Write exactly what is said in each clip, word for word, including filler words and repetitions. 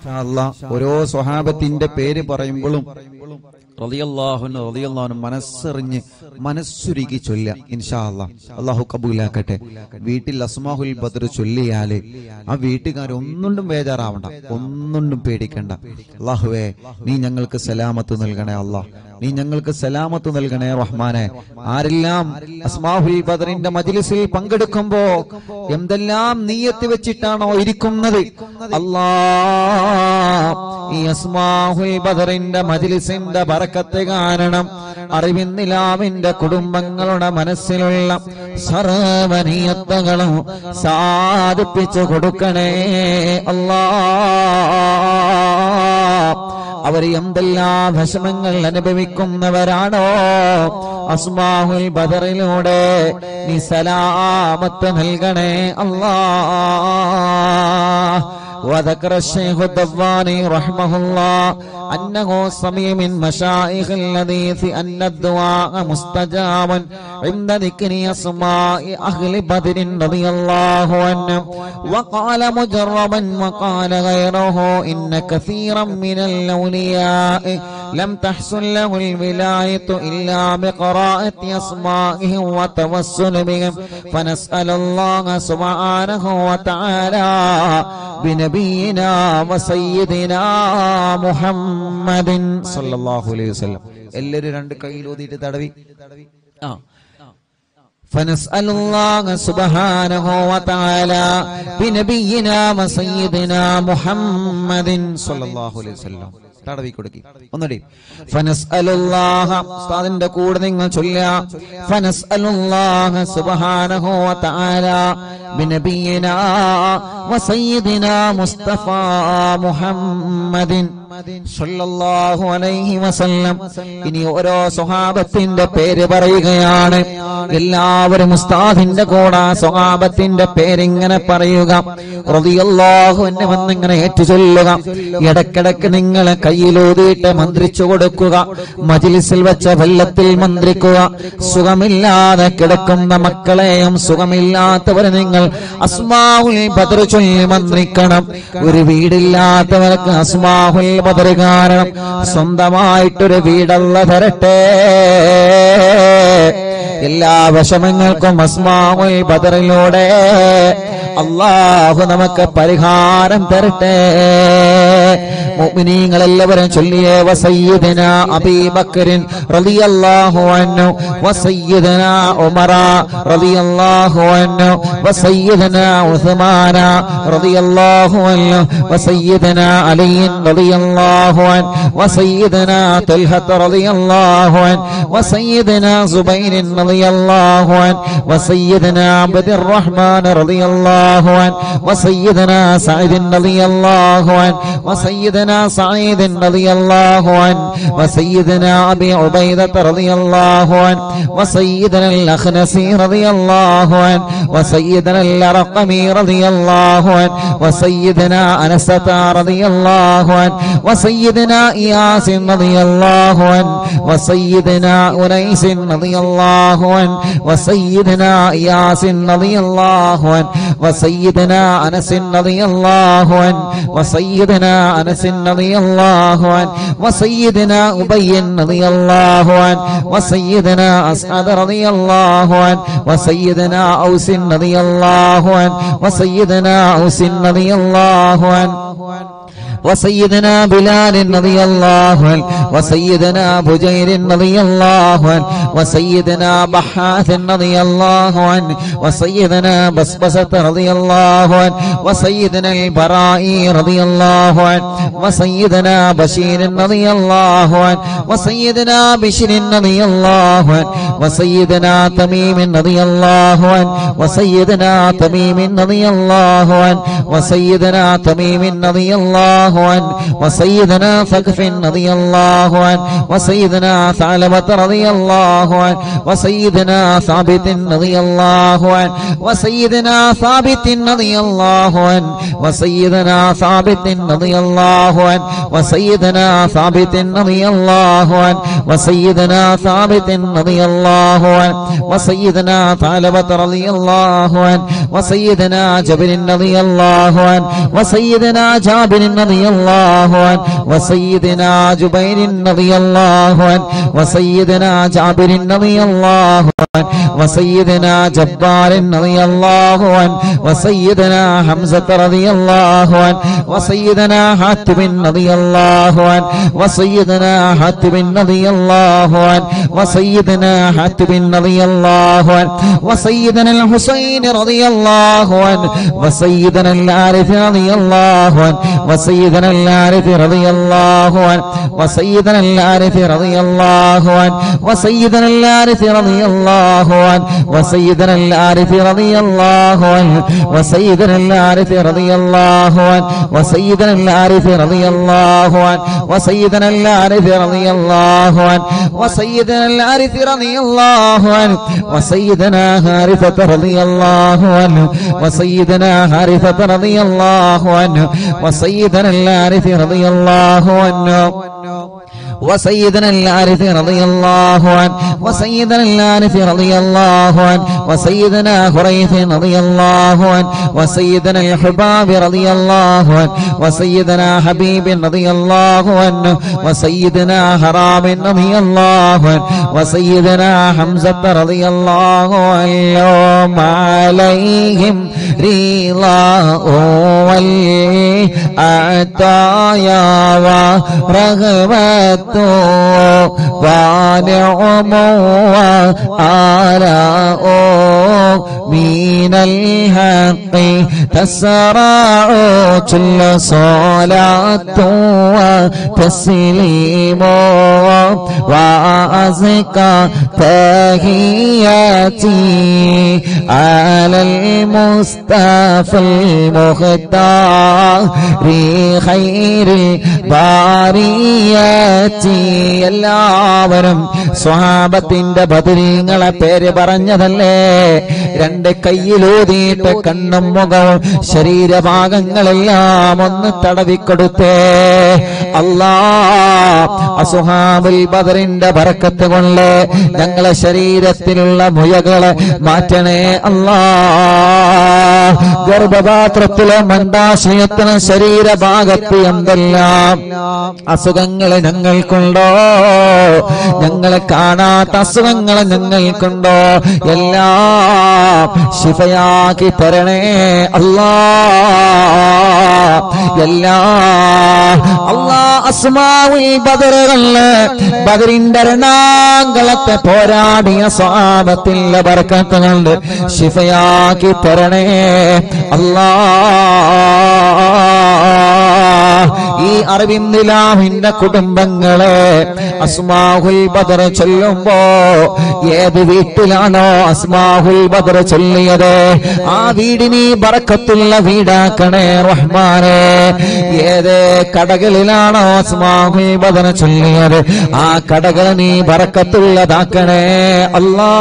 ഓരോ സ്വഹാബത്തിന്റെ പേര് പറയുമ്പോഴും റളിയല്ലാഹു അൻഹു റളിയല്ലാഹു അൻഹു മനസ്സറിഞ്ഞ് മനസ്സുരുകി ചൊല്ലുക. ഇൻഷാ അല്ലാഹ് അല്ലാഹു കബൂലാക്കട്ടെ. വീട്ടിൽ അസ്മാഉൽ ബദർ ചൊല്ലിയാല് ആ വീട്ടുകാർ ഒന്നുകൊണ്ടും ബേജാറാവണ്ട, ഒന്നുകൊണ്ടും പേടിക്കണ്ട. അല്ലാഹുവേ, നീ ഞങ്ങൾക്ക് സലാമത്ത് നൽകണേ അല്ലാഹ്, നീ ഞങ്ങൾക്ക് സലാമത്ത് നൽകണേ റഹ്മാനെ. ആരെല്ലാം അസ്മാഉൽ ബദറിന്റെ മജ്ലിസിൽ പങ്കെടുക്കുമ്പോ എന്തെല്ലാം നിയ്യത്ത് വെച്ചിട്ടാണോ ഇരിക്കുന്നത്, അല്ലാഹ് ഈ അസ്മാഉൽ ബദറിന്റെ മജ്ലിസിന്റെ ബറക്കത്ത് കാരണം അറിവിന്നിലാവിന്റെ കുടുംബങ്ങളുടെ മനസ്സിലുള്ള സർവ്വനിയത്തുകളും സാധിപ്പിച്ചു കൊടുക്കണേ അല്ലാഹ്. അവർ എന്തെല്ലാം വിഷമങ്ങൾ അനുഭവിക്കുന്നവരാണോ, അസ്മാഉൽ ബദറിലൂടെ നീ സലാമത്ത് നൽകണേ അല്ലാഹ്. وذكر الشيخ الدواني رحمه الله أنه سمع من مشايخ الحديث أن الدعاء مستجاب عند ذكر أسماء أهل بدر رضي الله عنهم. وقال مجربا وقال غيره إن كثيرا من الأولياء لم تحصل له الولاية إلا بقراءة أسمائهم وتوسل بهم، فنسأل الله سبحانه وتعالى بنبينا وسيدنا محمد صلى الله عليه وسلم. എല്ലാവരും രണ്ട് കൈയിൽ ഊതിയിട്ട് തടവി ആ فنسأل الله سبحانه وتعالى بنبينا وسيدنا محمد صلى الله عليه وسلم. തടവി കൊടുക്കി ഒന്നുകൂടി. ഫനസ്അലുല്ലാഹ, ഉസ്താദിന്റെ കൂടെ നിങ്ങൾ ചൊല്ലുക. ഫനസ്അലുല്ലാഹ സുബ്ഹാനഹു വ തആല ബിനബിയിനാ വസയ്യിദിനാ മുസ്തഫ മുഹമ്മദിൻ സല്ലല്ലാഹു അലൈഹി വസല്ലം. ഇനി ഓരോ സ്വഹാബത്തിന്റെ പേര് പറയുകയാണ്. എല്ലാവരും ഉസ്താദിന്റെ കൂടെ സ്വഹാബത്തിന്റെ പേരിങ്ങനെ പറയുക. റളിയല്ലാഹു അൻഹു വന്നിങ്ങനെ ഏറ്റു ചൊല്ലുക. ഇടക്കിടക്ക് നിങ്ങൾ കയ്യിലൂതിയിട്ട് മന്ത്രിച്ചു കൊടുക്കുക. മജ്ലിസിൽ വെച്ച വെള്ളത്തിൽ മന്ത്രിക്കുക. സുഖമില്ലാതെ കിടക്കുന്ന മക്കളെയും സുഖമില്ലാത്തവരെ നിങ്ങൾ അസ്മാഉൽ ബദർ ചൊല്ലി മന്ത്രിക്കണം. ഒരു വീടില്ലാത്തവർക്ക് അസ്മാഉൽ ബദർ കാരണം സ്വന്തമായിട്ടൊരു വീടല്ല തരട്ടെ. എല്ലാ വിഷമങ്ങൾക്കും അസ്മാഉൽ ബദറിലൂടെ അല്ലാഹു നമുക്ക് പരിഹാരം തരട്ടെ. മുഅ്മിനീങ്ങളെല്ലാവരും ചൊല്ലിയേ വസയ്യിദനാ അബീ ബക്കറിൻ റളിയല്ലാഹു അൻഹു വസയ്യിദനാ ഉമറ റളിയല്ലാഹു അൻഹു വസയ്യിദനാ ഉസ്മാന റളിയല്ലാഹു അൻഹു വസയ്യിദനാ അലി റളിയല്ലാഹു അൻഹു വസയ്യിദനാ തൽഹ റളിയല്ലാഹു അൻഹു വസയ്യിദനാ സുബൈർ റളിയല്ലാഹു അൻഹു വസയ്യിദനാ അബ്ദുർ റഹ്മാൻ റളിയല്ലാഹു അൻഹു വസയ്യിദനാ സഈദ് റളിയല്ലാഹു അൻഹു വസയ്യിദനാ سعيد رضي الله عنه وسيدنا أبي عبيدة رضي الله عنه وسيدنا الأخنسي رضي الله عنه وسيدنا الرقمي رضي الله عنه وسيدنا أنسة رضي الله عنه وسيدنا إياس رضي الله عنه وسيدنا أنيس رضي الله عنه وسيدنا إياس رضي الله عنه وسيدنا أنس رضي الله عنه وسيدنا أنس رضي الله عنه وسيدنا أبي رضي الله عنه وسيدنا أسعد رضي الله عنه وسيدنا أوس رضي الله عنه وسيدنا أوس رضي الله عنه وسيدنا بلال رضي الله عنه وسيدنا بجير رضي الله عنه وسيدنا بحاث رضي الله عنه وسيدنا بسبسة رضي الله عنه وسيدنا البرائي رضي الله عنه وسيدنا بشير رضي الله عنه وسيدنا بشر رضي الله عنه وسيدنا تميم رضي الله عنه وسيدنا تميم رضي الله عنه وسيدنا تميم رضي الله عنه وسيدنا ثقف رضي الله عنه وسيدنا ثعلبة رضي الله عنه وسيدنا ثابت رضي الله عنه وسيدنا ثابت رضي الله عنه وسيدنا ثابت رضي الله عنه وسيدنا ثابت رضي الله عنه وسيدنا ثابت رضي الله عنه وسيدنا ثعلبة رضي الله عنه وسيدنا جابر رضي الله عنه وسيدنا جابر رضي الله عنه وسيدنا جبير رضي الله عنه وسيدنا جابر رضي الله عنه وسيدنا جبار رضي الله عنه وسيدنا حمزة رضي الله عنه وسيدنا حاتم رضي الله عنه وسيدنا حاتم رضي الله عنه وسيدنا حاتم رضي الله عنه وسيدنا الحسين رضي الله عنه وسيدنا العارف رضي الله عنه وسيدنا العارف رضي الله عنه وسيدنا العارف رضي الله عنه وسيدنا العارف رضي الله عنه وسيدنا العارف رضي الله عنه وسيدنا العارف رضي الله عنه وسيدنا العارف رضي الله عنه وسيدنا العارف رضي الله عنه وسيدنا العارف رضي الله عنه وسيدنا حارثة رضي الله عنه وسيدنا حارثة رضي الله عنه وسيدنا العارف رضي الله عنه وسيدنا العارف رضي الله عنه وسيدنا العارف رضي الله عنه وسيدنا خريث رضي الله عنه وسيدنا الحباب رضي الله عنه وسيدنا حبيب رضي الله عنه وسيدنا حرام رضي الله عنه وسيدنا حمزة رضي الله عنهم عليهم رضاء والعطايا ورغبة ونعم وآلاء من الحق تسرع كل صلاة وتسليم وأزكى تحياتي على المصطفى المختار خير البريات. എല്ലാവരും സ്വഹാബത്തിന്റെ ബദരീങ്ങളെ പേര് പറഞ്ഞതല്ലേ? രണ്ട് കയ്യിലൂതിയിട്ട് കണ്ണും മുഖവും ശരീരഭാഗങ്ങളെല്ലാം ഒന്ന് തടവിക്കൊടുത്തേ. അല്ലാ, അസ്ഹാബുൽ ബദറിന്റെ ബറക്കത്ത് കൊണ്ട് ഞങ്ങളെ ശരീരത്തിലുള്ള മുയകളെ മാറ്റണേ അല്ലാ. ഗർഭപാത്രത്തിലെ മന്ദാശയത്തിന് ശരീരഭാഗത്ത് എന്തെല്ലാം അസുഖങ്ങൾ ഞങ്ങൾക്കുണ്ടോ, ഞങ്ങളെ കാണാത്ത അസുഖങ്ങൾ ഞങ്ങൾക്കുണ്ടോ, എല്ലാം ശിഫയാക്കി തരണേ അല്ലാ. എല്ലാ അല്ലാ അസ്മാഉൽ ബദറുകളില് ബദറിന്റെ രണാങ്കളത്തെ പോരാടിയ സ്വഹാബത്തിന്റെ ബർക്കത്ത് കൊണ്ട് ശിഫയാക്കി തരണേ അല്ലാ. ഈ അറബിന്ദിലാഹിന്റെ കുടുംബങ്ങളെ അസ്മാഉൽ ബദർ ചൊല്ലുമ്പോ ഏത് വീട്ടിലാണോ അസ്മാഉൽ ബദർ ചൊല്ലിയത് ആ വീടിന് ബറക്കത്തുള്ള വീടാക്കണേ റഹ്മാനേ. ഏത് കടകളിലാണോ അസ്മാഉൽ ബദർ ചൊല്ലിയത് ആ കടകൾ നീ ബറക്കത്തുള്ളതാക്കണേ അല്ലാ.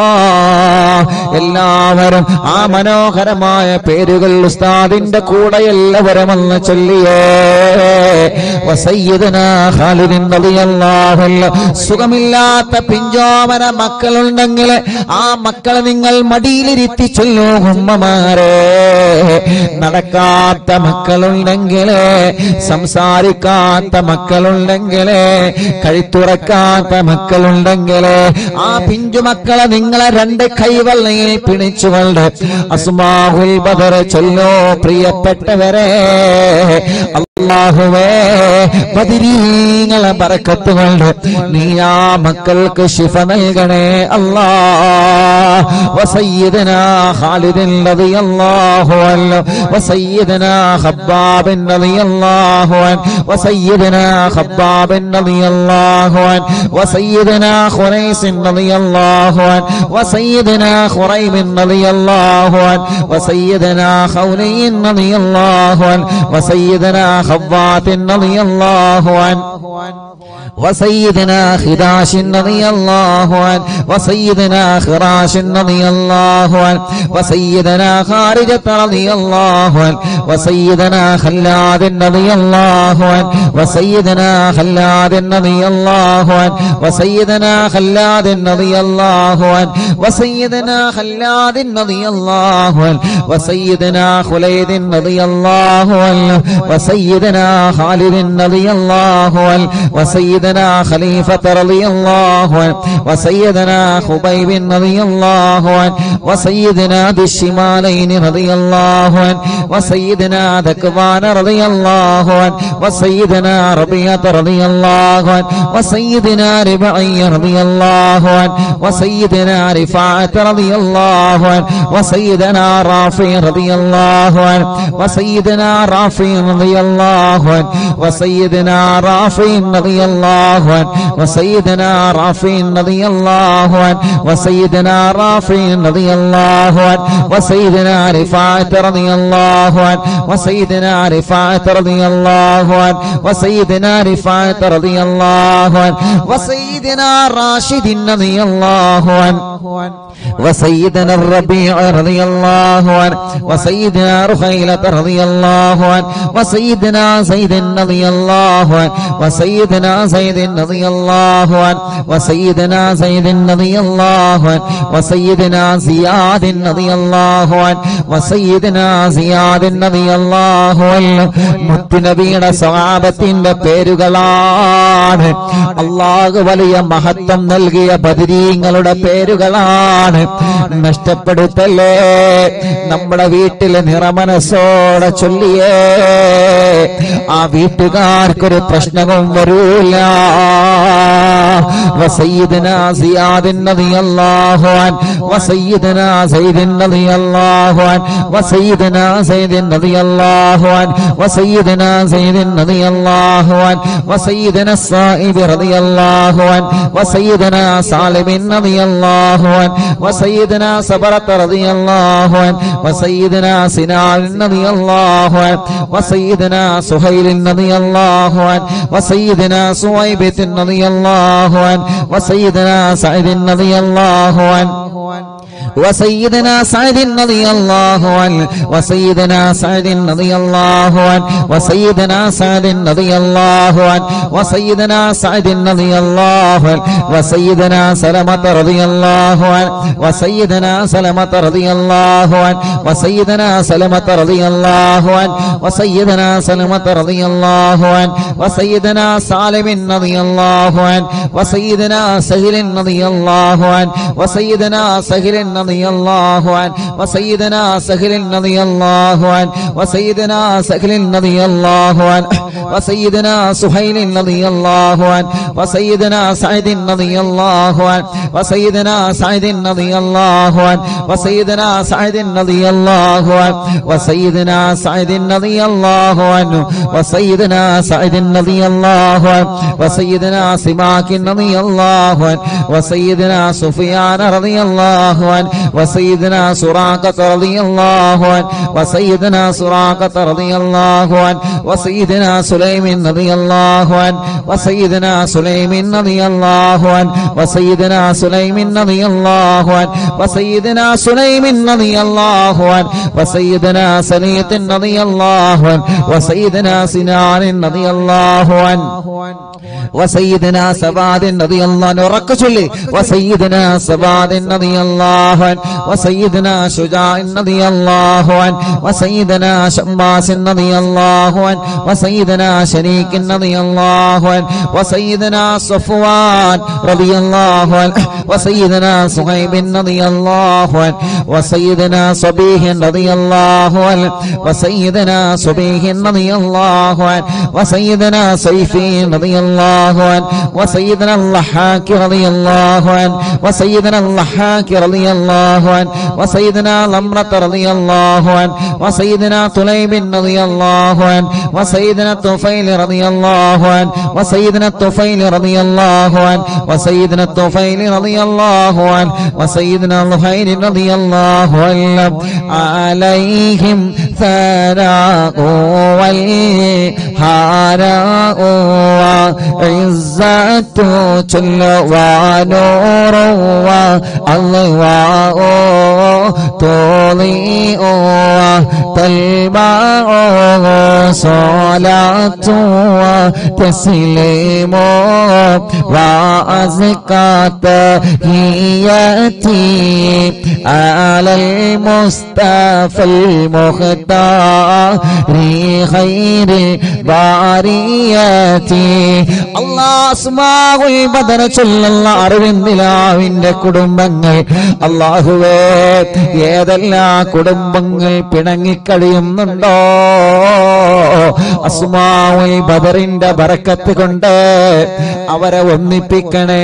എല്ലാവരും ആ മനോഹരമായ പേരുകൾ ഉസ്താദിന്റെ കൂടെ എല്ലാവരും ഒന്ന് ചൊല്ലിയേ. വസയ്യിദുനാ ഖാലിദ് റളിയല്ലാഹു അൻഹു. സുഖമില്ലാത്ത പിഞ്ചോമന മക്കളുണ്ടെങ്കിൽ ആ മക്കളെ നിങ്ങൾ മടിയിലിരുത്തി ചൊല്ലൂ ഉമ്മമാരെ. നടക്കാത്ത മക്കളുണ്ടെങ്കിൽ, സംസാരിക്കാത്ത മക്കളുണ്ടെങ്കിൽ, കഴുത്തുറക്കാത്ത മക്കളുണ്ടെങ്കിൽ ആ പിഞ്ചു മക്കളെ നിങ്ങളെ രണ്ട് കൈവെള്ളയിൽ പിടിച്ചുകൊണ്ട് അസ്മാഉൽ ബദർ ചൊല്ലോ. പ്രിയപ്പെട്ടവരെ, അല്ലാഹുവേ ബദരീങ്ങളെ ബറക്കത്ത് കൊണ്ട് നീ ആ മക്കൾക്ക് ശിഫ നൽകണേ അല്ലാ. വസയ്യിദനാ ഖാലിദ് റളിയല്ലാഹു അൻഹു വസയ്യിദനാ ഖബ്ബാബ് റളിയല്ലാഹു അൻഹു വസയ്യിദനാ ഖബ്ബാബ് റളിയല്ലാഹു അൻഹു വസയ്യിദനാ ഖുറൈസ് റളിയല്ലാഹു അൻഹു വസയ്യിദനാ ഖുറൈബ് റളിയല്ലാഹു അൻഹു വസയ്യിദനാ ഖൗലി റളിയല്ലാഹു അൻഹു വസയ്യിദനാ ഖവ്വാത്ത് റളിയല്ലാഹു അൻഹു وسيدنا خداش رضي الله عنه وسيدنا خراش رضي الله عنه وسيدنا خارجة رضي الله عنه وسيدنا خلاد رضي الله عنه وسيدنا خلاد رضي الله عنه وسيدنا خلاد رضي الله عنه وسيدنا خلاد رضي الله عنه وسيدنا خليد رضي الله عنه وسيدنا خالد رضي الله عنه وسيدنا خليفة رضي الله عنه وسيدنا خبيب رضي الله عنه وسيدنا ذي الشمالين رضي الله عنه وسيدنا ذكوان رضي الله عنه وسيدنا ربيعة رضي الله عنه وسيدنا ربعي رضي الله عنه وسيدنا رفاعة رضي الله عنه وسيدنا رافع رضي الله عنه وسيدنا رافع رضي الله عنه وسيدنا رافع رضي الله عنه وسيدنا رافع رضي الله عنه وسيدنا رافع رضي الله عنه وسيدنا رفاعة رضي الله عنه وسيدنا رفاعة رضي الله عنه وسيدنا رفاعة رضي الله عنه وسيدنا راشد رضي الله عنه وسيدنا الربيع رضي الله عنه وسيدنا رخيلة رضي الله عنه وسيدنا زيد رضي الله عنه وسيدنا زيد رضي الله عنه وسيدنا زيد رضي الله عنه وسيدنا زياد رضي الله عنه وسيدنا زياد رضي الله عنه മുത്തുനബിയുടെ സ്വഹാബത്തിന്റെ പേരുകളാണ്. അല്ലാഹു വലിയ മഹത്വം നൽകിയ ബദരീങ്ങളുടെ പേരുകളാണ്. നഷ്ടപ്പെടുത്തല്ലേ, നമ്മുടെ വീട്ടിലെ നിറമനസ്സോടെ ചൊല്ലിയേ ആ വീട്ടുകാർക്കൊരു പ്രശ്നവും വരൂല. وسيدنا زياد رضي الله عنه وسيدنا زيد رضي الله عنه وسيدنا زيد رضي الله عنه وسيدنا زيد رضي الله عنه وسيدنا الصائب رضي الله عنه وسيدنا سالم رضي الله عنه وسيدنا صبرة رضي الله عنه وسيدنا سنان رضي الله عنه وسيدنا سهيل رضي الله عنه وسيدنا سويبة رضي الله عنه وسيدنا سعيد رضي الله عنه وسيدنا سعيد رضي الله عنه وسيدنا سعيد رضي الله عنه وسيدنا سعيد رضي الله عنه وسيدنا سعيد رضي الله عنه وسيدنا سلمة رضي الله عنه وسيدنا سلمة رضي الله عنه وسيدنا سلمة رضي الله عنه وسيدنا سلمة رضي الله عنه وسيدنا سالم رضي الله عنه وسيدنا سهل رضي الله عنه وسيدنا سهل رضي الله عنه وسيدنا سهل رضي الله عنه وسيدنا سهل رضي الله عنه وسيدنا سهيل رضي الله عنه وسيدنا سعيد رضي الله عنه وسيدنا سعيد رضي الله عنه وسيدنا سعيد رضي الله عنه وسيدنا سعيد رضي الله عنه وسيدنا سعيد رضي الله عنه وسيدنا سماك رضي الله عنه وسيدنا سفيان رضي الله عنه وسيدنا سراقة رضي الله عنه وسيدنا سراقة رضي الله عنه وسيدنا سليم رضي الله عنه وسيدنا سليم رضي الله عنه وسيدنا سليم رضي الله عنه وسيدنا سليم رضي الله عنه وسيدنا سليط رضي الله عنه وسيدنا سنان رضي الله عنه وسيدنا سباد رضي الله عنه ركشلي وسيدنا سباد رضي الله عنه وسيدنا شجاع رضي الله عنه وسيدنا شماس رضي الله عنه وسيدنا شريك رضي الله عنه وسيدنا صفوان رضي الله عنه وسيدنا صهيب رضي الله عنه وسيدنا صبيح رضي الله عنه وسيدنا صبيح رضي الله عنه وسيدنا سيفي رضي الله عنه وسيدنا اللحاك رضي الله عنه وسيدنا اللحاك رضي الله റളിയല്ലാഹു അൻഹു വസയ്യിദനാ ലംറത റളിയല്ലാഹു അൻഹു വസയ്യിദനാ തുലൈബിൻ റളിയല്ലാഹു അൻഹു വസയ്യിദനാ തുഫൈൽ റളിയല്ലാഹു അൻഹു വസയ്യിദനാ തുഫൈൽ റളിയല്ലാഹു അൻഹു വസയ്യിദനാ തുഫൈൽ റളിയല്ലാഹു അൻഹു വസയ്യിദനാ ലുഹൈർ റളിയല്ലാഹു അൻഹു അലൈഹിം സലാഖു വൽ ഹാരാഉ ഇസ്സത്തു ചൊല്ലുവാനൂറു അല്ലാഹു തോളിഉ തൽബഉ സ്വലാത്തു തസ്ലീമു വഅസ്കാത ഹിയതി അലൽ മുസ്തഫൽ മുഖ്താരി ഖൈറിൽ ബാരിയതി അല്ലാഹ് അസ്മാഉൽ ബദർ ചൊല്ലുന്ന അരവിന്ദിലാവിന്റെ കുടുംബങ്ങൾ അല്ലാഹുവേ ഏതെല്ലാം കുടുംബങ്ങൾ പിണങ്ങിക്കഴിയുന്നുണ്ടോ അസ്മാഉൽ ബദറിന്റെ ബറക്കത്ത് കൊണ്ട് അവരെ ഒന്നിപ്പിക്കണേ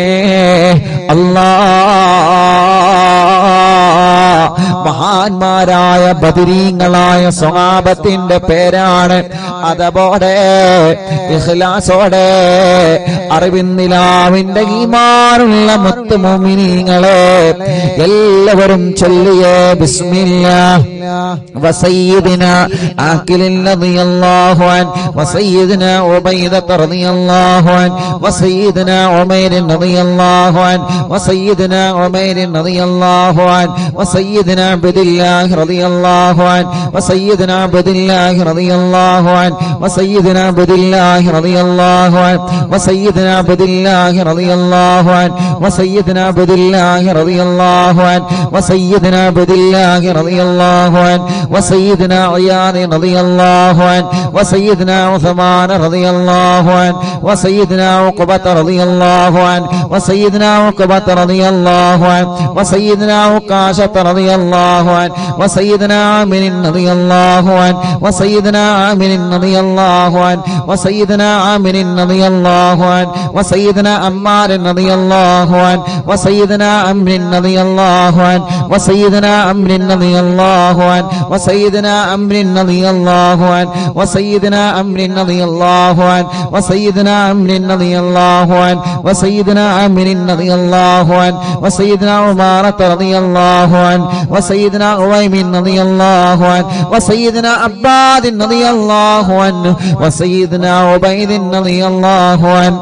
അല്ലാഹ് മഹാന്മാരായ ബദരീങ്ങളായ സ്വഹാബത്തിന്റെ പേരാണ് അതോടെ ഇഖ്ലാസോടെ അറിവിന്നിലാവിന്റെ ഈമാനുള്ള മുത്ത് മുഅ്മിനീങ്ങളെ എല്ലാവരും ചൊല്ലിയേ ബിസ്മില്ലാഹ് വസയ്യിദനാ ആഖിൽ റളിയല്ലാഹു അൻഹു വസയ്യിദനാ ഉബൈദ റളിയല്ലാഹു അൻഹു വസയ്യിദനാ ഉമൈർ റളിയല്ലാഹു അൻഹു വസയ്യിദനാ ഉമൈർ റളിയല്ലാഹു അൻഹു വസയ്യിദനാ അബ്ദുല്ലാഹ് റളിയല്ലാഹു അൻഹു വസയ്യിദനാ അബ്ദുല്ലാഹ് റളിയല്ലാഹു അൻഹു വസയ്യിദനാ അബ്ദുല്ലാഹ് റളിയല്ലാഹു അൻഹു വസയ്യിദനാ അബ്ദുല്ലാഹ് റളിയല്ലാഹു അൻഹു വസയ്യിദനാ അബ്ദുല്ലാഹ് റളിയല്ലാഹു അൻഹു വസയ്യിദനാ അബ്ദുല്ലാഹ് റളിയല്ലാഹു അൻഹു വസയ്യിദനാ ഇയാദ് റളിയല്ലാഹു അൻഹു വസയ്യിദനാ ഉസ്മാൻ റളിയല്ലാഹു അൻഹു വസയ്യിദനാ ഉഖബത റളിയല്ലാഹു അൻഹു വസയ്യിദനാ ഉഖബത റളിയല്ലാഹു അൻഹു വസയ്യിദനാ ഉഖാശത റളിയല്ലാഹു അൻഹു വസയ്യിദനാ ആമിർ റളിയല്ലാഹു അൻഹു വസയ്യിദനാ ആമിർ റളിയല്ലാഹു അൻഹു വസയ്യിദനാ ആമിർ റളിയല്ലാഹു അൻഹു വസയ്യിദനാ അമ്മാർ റളിയല്ലാഹു അൻഹു വസയ്യിദനാ അംർ റളിയല്ലാഹു അൻഹു വസയ്യിദനാ അംർ റളിയല്ലാഹു അൻഹു വസയ്യിദനാ അംർ റളിയല്ലാഹു അൻഹു വസയ്യിദനാ അംർ റളിയല്ലാഹു അൻഹു വസയ്യിദനാ അംർ റളിയല്ലാഹു അൻഹു വസയ്യിദനാ അംർ റളിയല്ലാഹു അൻഹു വസയ്യിദനാ ഉമാറത റളിയല്ലാഹു അൻഹു വസയ്യിദനാ ഉവൈമിൻ റളിയല്ലാഹു അൻഹു വസയ്യിദനാ അബ്ബാദ് റളിയല്ലാഹു അൻഹു വസയ്യിദനാ ഉബൈദ് റളിയല്ലാഹു അൻഹു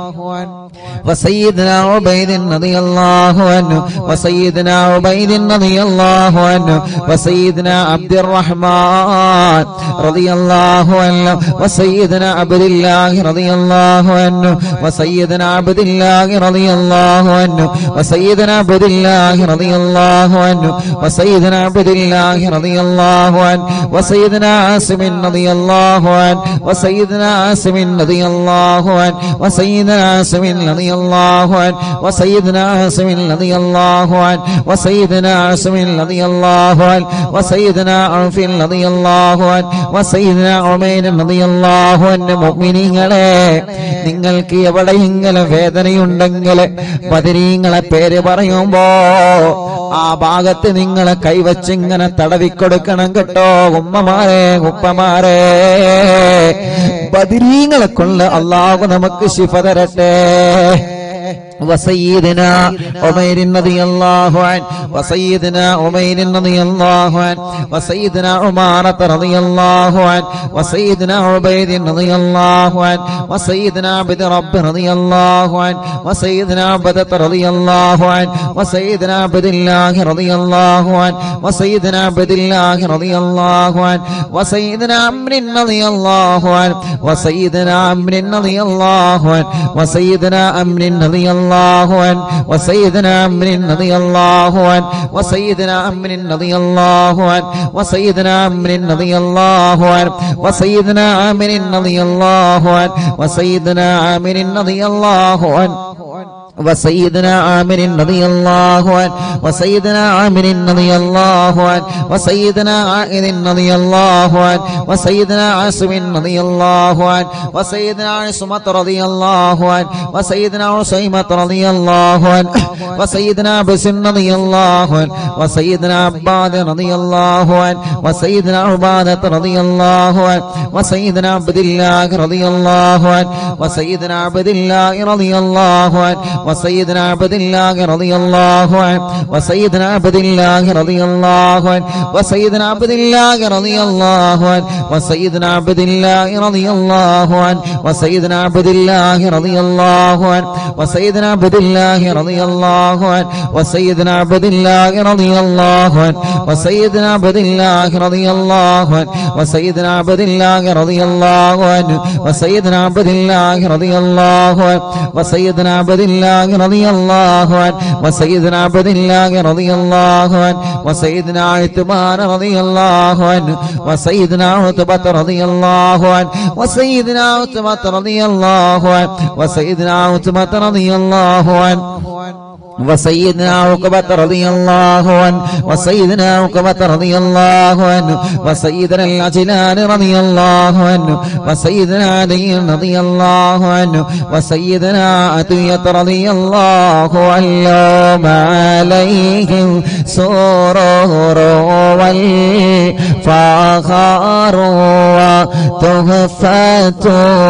وسيدنا عبيد رضي الله عنه وسيدنا عبيد رضي الله عنه وسيدنا عبد الرحمن رضي الله عنه وسيدنا عبد الله رضي الله عنه وسيدنا عبد الله رضي الله عنه وسيدنا عبد الله رضي الله عنه وسيدنا عبد الله رضي الله عنه وسيدنا عاصم رضي الله عنه وسيدنا عاصم رضي الله عنه وسيدنا عاصم رضي الله عنه وسيدنا عاصم رضي الله عنه وسيدنا عاصم رضي الله عنه وسيدنا عوف رضي الله عنه وسيدنا عمير رضي الله عنه മുഅ്മിനീങ്ങളെ നിങ്ങൾക്ക് എവിടെയെങ്കിലും വേദനയുണ്ടെങ്കിൽ ബദരീങ്ങളെ പേര് പറയുമ്പോ ആ ഭാഗത്ത് നിങ്ങളെ കൈവച്ചിങ്ങനെ തടവിക്കൊടുക്കണം കേട്ടോ ഉമ്മമാരെ ഉപ്പമാരെ ബദരീങ്ങളെ കൊണ്ട് അല്ലാഹു നമുക്ക് ശിഫ തരട്ടെ وسيدنا عمير رضي الله عنه وسيدنا عمير رضي الله عنه وسيدنا عمارة رضي الله عنه وسيدنا عبيد رضي الله عنه وسيدنا عبد رب رضي الله عنه وسيدنا عبدة رضي الله عنه وسيدنا عبد الله رضي الله عنه وسيدنا عبد الله رضي الله عنه وسيدنا عمرو رضي الله عنه وسيدنا عمرو رضي الله عنه وسيدنا عمرو رضي الله الله عنه وسيدنا عمرو رضي الله عنه وسيدنا عمرو رضي الله عنه وسيدنا عمرو رضي الله عنه وسيدنا عامر رضي الله عنه وسيدنا عامر رضي الله عنه وسيدنا عامر رضي الله عنه وسيدنا عامر رضي الله عنه وسيدنا عائذ رضي الله عنه وسيدنا عاصم رضي الله عنه وسيدنا عصمة رضي الله عنه وسيدنا عصيمة رضي الله عنه وسيدنا بسن رضي الله عنه وسيدنا عباد رضي الله عنه وسيدنا عبادة رضي الله عنه وسيدنا عبد الله رضي الله عنه وسيدنا عبد الله رضي الله عنه وسيدنا عبد الله رضي الله عنه وسيدنا عبد الله رضي الله عنه وسيدنا عبد الله رضي الله عنه وسيدنا عبد الله رضي الله عنه وسيدنا عبد الله رضي الله عنه وسيدنا عبد الله رضي الله عنه وسيدنا عبد الله رضي الله عنه وسيدنا عبد الله رضي الله عنه وسيدنا عبد الله رضي الله عنه وسيدنا عبد الله رضي الله عنه وسيدنا عبد الله رضي الله عنه وسيدنا عبد الله رضي الله عنه وسيدنا عثمان رضي الله عنه وسيدنا عتبة رضي الله عنه وسيدنا عتبة رضي الله عنه وسيدنا عتبة رضي الله عنه وسيدنا عقبة رضي الله عنه وسيدنا عقبة رضي الله عنه وسيدنا العجلان رضي الله عنه وسيدنا علي رضي الله عنه وسيدنا عطية رضي الله عنه عليهم سرور والفخر وتحفة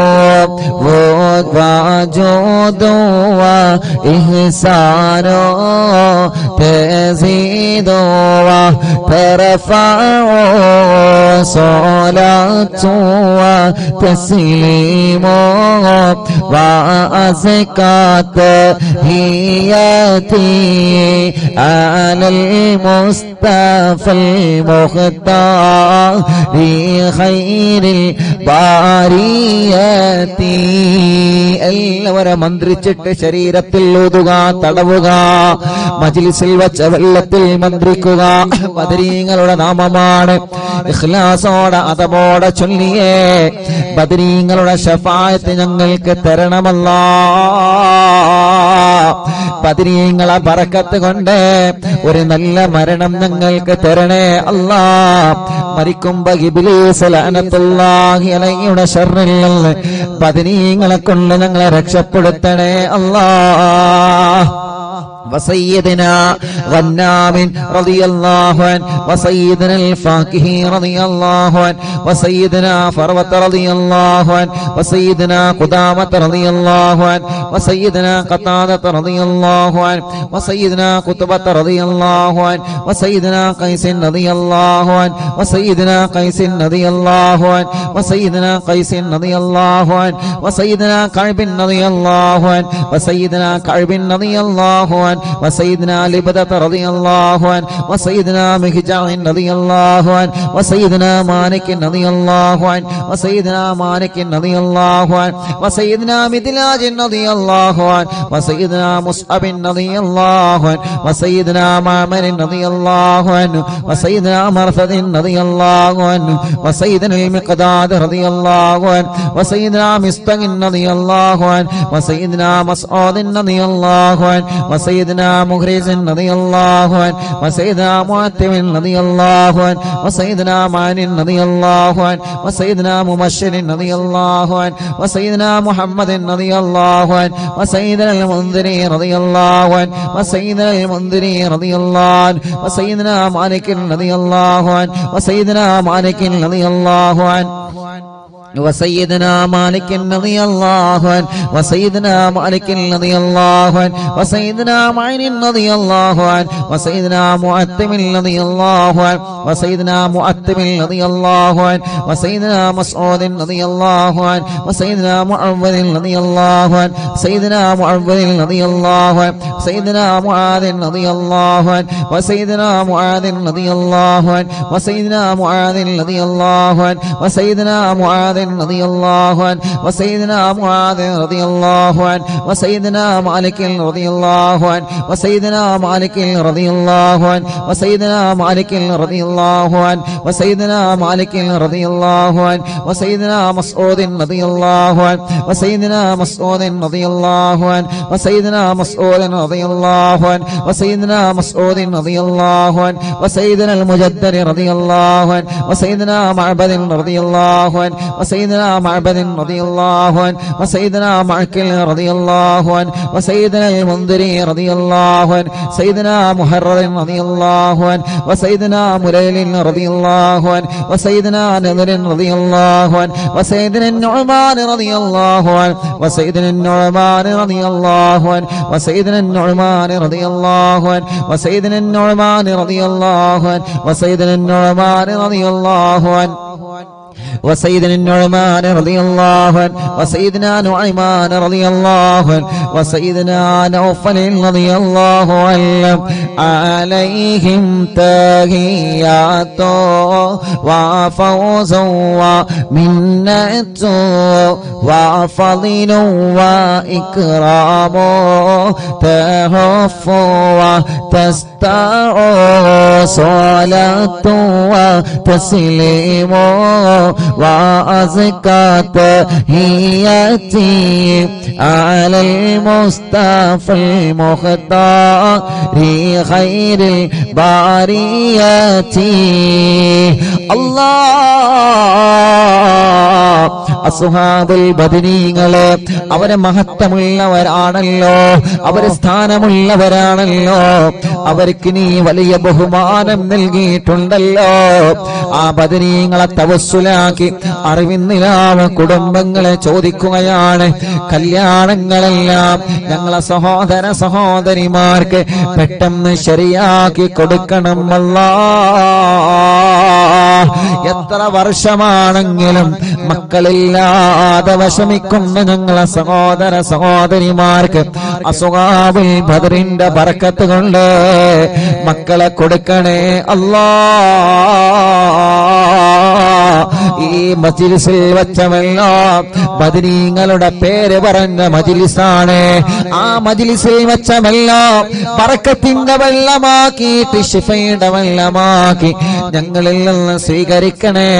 وجود وإحسان تزيد وترفع صلاة وتسليم وأزكى تحياتي على المصطفى المختار خير الباريات എല്ലാവരും മന്ത്രിച്ചിട്ട് ശരീരത്തിൽ ഊതുക, തടവുക, മജ്ലിസിൽ വച്ച വെള്ളത്തിൽ മന്ത്രിക്കുക. ബദരീങ്ങളുടെ നാമമാണ്. ഇഖ്ലാസോടെ അതബോടെ ചൊല്ലിയേ ബദരീങ്ങളുടെ ശഫാഅത്ത് ഞങ്ങൾക്ക് തരണമല്ലാ. ബദരീങ്ങളെ ബറക്കത്ത് കൊണ്ട് ഒരു നല്ല മരണം ഞങ്ങൾക്ക് തരണേ അല്ലാ. മരിക്കുമ്പോ ഇബ്ലീസ് ലഅനത്തുല്ലാഹി അലൈഹിയുടെ ശർറിൽ നിന്ന് ബദരീങ്ങളെ കൊണ്ട് ഞങ്ങളെ രക്ഷപ്പെടുത്തണേ അല്ലാ. وسيدنا غنام رضي الله عنه وسيدنا الفاكهي رضي الله عنه وسيدنا فروة رضي الله عنه وسيدنا قدامة رضي الله عنه وسيدنا قتادة رضي الله عنه وسيدنا قطبة رضي الله عنه وسيدنا قيس رضي الله عنه وسيدنا قيس رضي الله عنه وسيدنا قيس رضي الله عنه وسيدنا كعب رضي الله عنه وسيدنا كعب رضي الله عنه وسيدنا لبدة رضي الله عنه وسيدنا مهجع رضي الله عنه وسيدنا مالك رضي الله عنه وسيدنا مالك رضي الله عنه وسيدنا مدلاج رضي الله عنه وسيدنا مصعب رضي الله عنه وسيدنا معمر رضي الله عنه وسيدنا مرثد رضي الله عنه وسيدنا المقداد رضي الله عنه وسيدنا مستق رضي الله عنه وسيدنا مسعود رضي الله عنه وسيدنا مخرج رضي الله عنه وسيدنا معتم رضي الله عنه وسيدنا معن رضي الله عنه وسيدنا مبشر رضي الله عنه وسيدنا محمد رضي الله عنه وسيدنا المنذري رضي الله عنه وسيدنا المنذري رضي الله عنه وسيدنا مالك رضي الله عنه وسيدنا مالك رضي الله عنه وسيدنا مالك رضي الله عنه وسيدنا مالك رضي الله عنه وسيدنا معين رضي الله عنه وسيدنا مؤتم رضي الله عنه وسيدنا مؤتم رضي الله عنه وسيدنا مسعود رضي الله عنه وسيدنا معوذ رضي الله عنه سيدنا معوذ رضي الله عنه سيدنا معاذ رضي الله عنه وسيدنا معاذ رضي الله عنه وسيدنا معاذ رضي الله عنه وسيدنا معاذ رضي الله عنه وسيدنا معاذ رضي الله عنه وسيدنا مالك رضي الله عنه وسيدنا مالك رضي الله عنه وسيدنا مالك رضي الله عنه وسيدنا مالك رضي الله عنه وسيدنا مسعود رضي الله عنه وسيدنا مسعود رضي الله عنه وسيدنا مسعود رضي الله عنه وسيدنا مسعود رضي الله عنه وسيدنا المجدد رضي الله عنه وسيدنا معبد رضي الله عنه وسيدنا معبد رضي الله عنه وسيدنا معكل رضي الله عنه وسيدنا المنذري رضي الله عنه سيدنا محرر رضي الله عنه وسيدنا مليل رضي الله عنه وسيدنا نذر رضي الله عنه وسيدنا النعمان رضي الله عنه وسيدنا النعمان رضي الله عنه وسيدنا النعمان رضي الله عنه وسيدنا النعمان رضي الله عنه وسيدنا النعمان رضي الله عنه وسيدنا النعمان رضي الله عنه وسيدنا نعيمان رضي الله عنه وسيدنا نوفل رضي الله عنه عليهم تحيات وفوز ومنة وفضل وإكرام تهف وتستع صلاة وتسليم وأزكى تحياتي على المصطفى المختار خير البريات الله അസ്ഹാബുൽ ബദരീങ്ങളെ അവരെ മഹത്വമുള്ളവരാണല്ലോ, അവരെ സ്ഥാനമുള്ളവരാണല്ലോ, അവർക്ക് നീ വലിയ ബഹുമാനം നൽകിയിട്ടുണ്ടല്ലോ. ആ ബദരീങ്ങളെ തവസ്സുലാക്കി അറിവിന്നിലാവ കുടുംബങ്ങളെ ചോദിക്കുകയാണ്, കല്യാണങ്ങളെല്ലാം ഞങ്ങളെ സഹോദര സഹോദരിമാർക്ക് പെട്ടെന്ന് ശരിയാക്കി കൊടുക്കണം അല്ലാഹ്. എത്ര വർഷമാണെങ്കിലും മക്കളില്ലാതെ വിഷമിക്കുന്ന ഞങ്ങളെ സഹോദര സഹോദരിമാർക്ക് അസ്ഹാബുൽ ബദറിന്റെ ബർക്കത്ത് കൊണ്ട് മക്കളെ കൊടുക്കണേ അല്ലാഹ്. ഈ മജ്ലിസിൽ വെച്ചവെല്ലാം ബദരീങ്ങളുടെ പേര് പറഞ്ഞ മജ്ലിസാണ്. ആ മജ്ലിസിൽ വെച്ചവെല്ലാം ബർക്കത്തിന്റെ വെള്ളമാക്കിയിട്ട് ശിഫയുടെ വെള്ളമാക്കി ഞങ്ങളിൽ നിന്ന് സ്വീകരിക്കണേ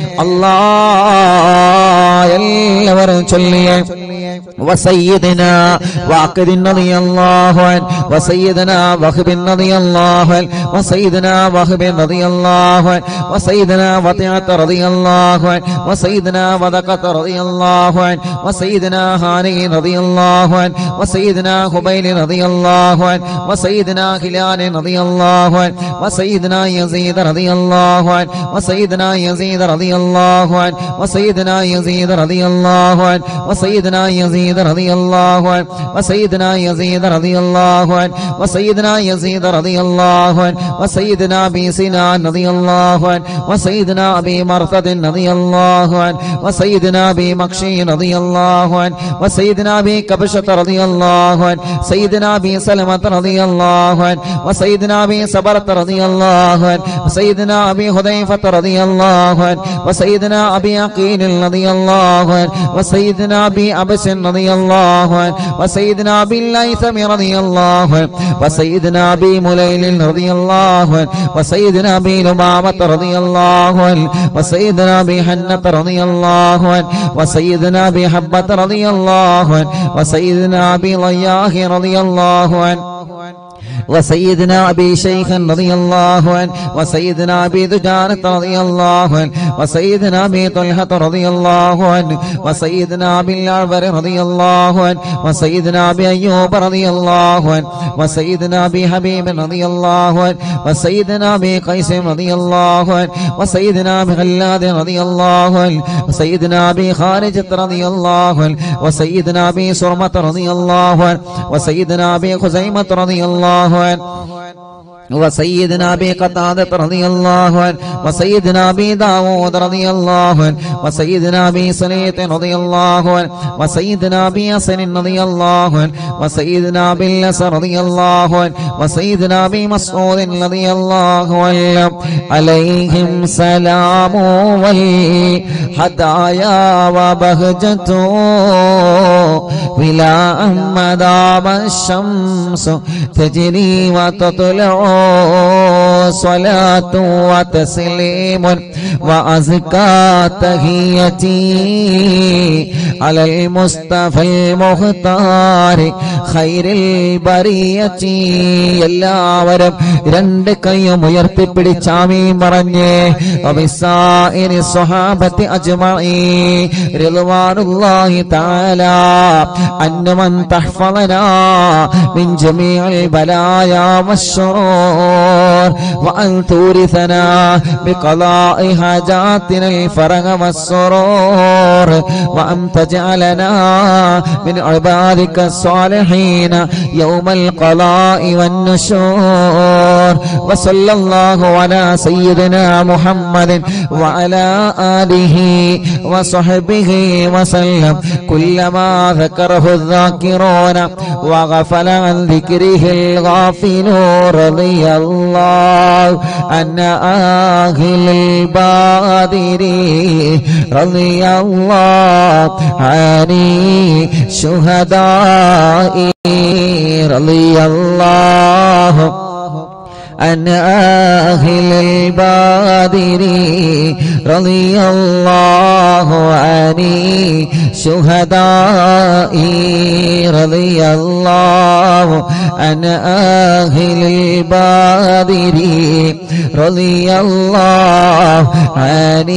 അല്ലാഹ്. എല്ലാവരും ചൊല്ലിയേ وسيدنا واقد رضي الله عنه وسيدنا وهب رضي الله عنه وسيدنا وهب رضي الله عنه وسيدنا وطيعة رضي الله عنه وسيدنا وذقة رضي الله عنه وسيدنا هاني رضي الله عنه وسيدنا خبيل رضي الله عنه وسيدنا هلال رضي الله عنه وسيدنا يزيد رضي الله عنه وسيدنا يزيد رضي الله عنه وسيدنا يزيد رضي الله عنه وسيدنا يزيد رضي الله عنه وسيدنا يزيد رضي الله عنه وسيدنا يزيد رضي الله عنه وسيدنا ابي سنان رضي الله عنه وسيدنا ابي مرثد رضي الله عنه وسيدنا ابي مكشي رضي الله عنه وسيدنا ابي كبشة رضي الله عنه سيدنا ابي سلمة رضي الله عنه وسيدنا ابي صبرة رضي الله عنه وسيدنا ابي حذيفة رضي الله عنه وسيدنا ابي عقيل رضي الله عنه وسيدنا ابي عبس رضي الله عنه وسيدنا ابي الليثم رضي الله عنه وسيدنا ابي مليل رضي الله عنه وسيدنا ابي لمامة رضي الله عنه وسيدنا ابي حنة رضي الله عنه وسيدنا ابي حبة رضي الله عنه وسيدنا ابي ضياح رضي الله عنه وسيدنا ابي شيخ رضي الله عنه وسيدنا ابي دجانة رضي الله عنه وسيدنا ابي طلحة رضي الله عنه وسيدنا ابي الأعور رضي الله عنه وسيدنا ابي ايوب رضي الله عنه وسيدنا ابي حبيب رضي الله عنه وسيدنا ابي قيس رضي الله عنه وسيدنا ابي غلاد رضي الله عنه وسيدنا ابي خارجة رضي الله عنه وسيدنا ابي سرمة رضي الله عنه وسيدنا ابي خزيمة رضي الله عنه وسيدنا أبي قتادة رضي الله عنه وسيدنا أبي داود رضي الله عنه وسيدنا أبي سليط رضي الله عنه وسيدنا أبي ياسر رضي الله عنه وسيدنا أبي الأس رضي الله عنه وسيدنا أبي مسعود رضي الله عنه عليهم سلام والهدايا وبهجة ولا مدام الشمس تجري وتطلع صلاة وتسليم وأزكى تحيتي على المصطفى المختار خير البرية എല്ലാവരും രണ്ട് കൈയും ഉയർത്തിപ്പിടിച്ച് ആമീൻ പറഞ്ഞേ വബിസായിരി സ്വഹാബത്തി അജ്മഈൻ റിദ്വാനുല്ലാഹി തആല അന്നമൻ തഹ്ഫളനാ മിൻ ജമീഇൽ ബലായാ വശ്ശുറൂർ വഅൻ തൂരിസനാ ബിഖളാഇ ഹാജാതിന الفرج والسرور وأن تجعلنا من عبادك الصالحين يوم القضاء والنشور وصلى الله على سيدنا محمد وعلى آله وصحبه وسلم كلما ذكره الذاكرون وغفل عن ذكره الغافلون رضي الله عن أهل البادر رضي الله عن شهدائي رضي الله عن أهل البادر رضي الله عن شهدائي رضي الله عن أهل البادر رضي الله عن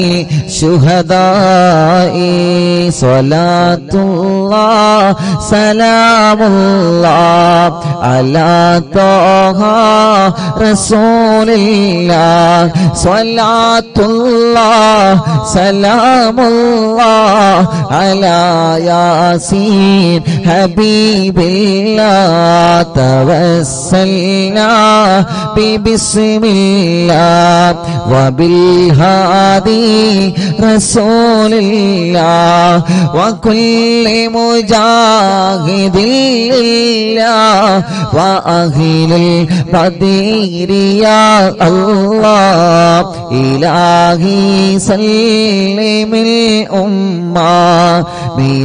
شهدائي صلاة الله سلام الله على طه رسول الله صلاة الله سلام الله على ياسين حبيب الله توسلنا ببسم الله وبالهادي رسول الله وكل مجاهد لله وأهل البدير يا الله إلهي سلم الأمة من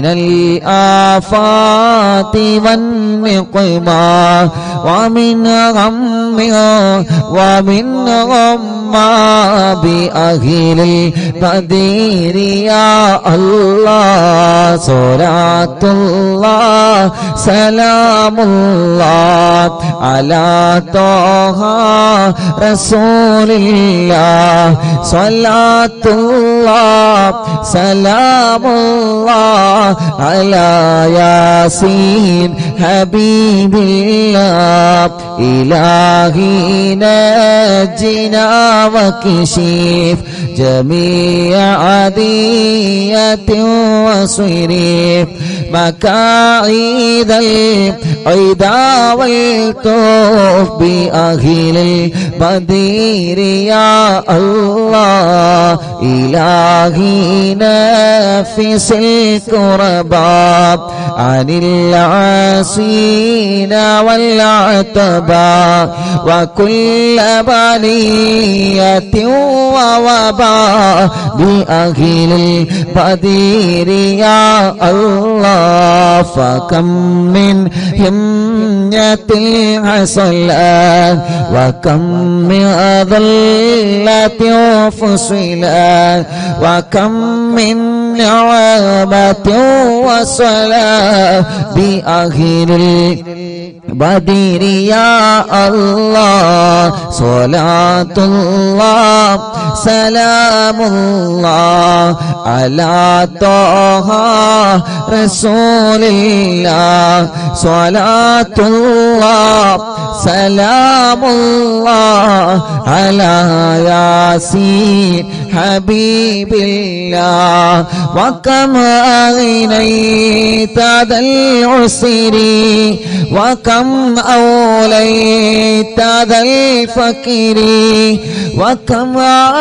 الآفات والنقمة ومن غم ومن غم بأهل البدير يا الله صلاة الله سلام الله على طه رسول الله صلاة الله سلام الله على ياسين حبيب الله إلهي نجنا وكشف جميع عدية وصريف مكايد العدا والطوف بأهل البدير يا الله إلهي نفس الكرباب عن العاصين والعتبى وكل بلية ووباء بأهل البدير يا الله فكم من همية حصلت وكم من ضلة فصلت وكم من نعمة وصلاة بأهل البدير يا الله صلاة الله سلام الله على طه رسول الله صلاة الله سلام الله على ياسين حبيب الله وكم أغنيت ذا العسر وكم أوليت ذا الفقر وكم